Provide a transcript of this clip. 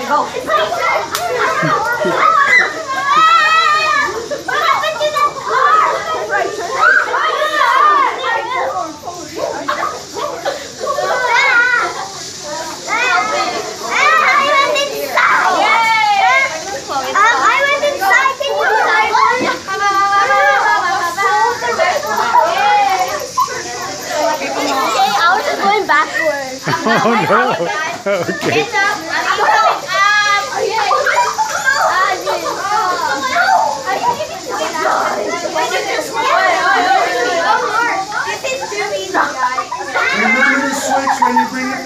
Go. Backwards. Oh no. Okay. Remember to switch when you bring it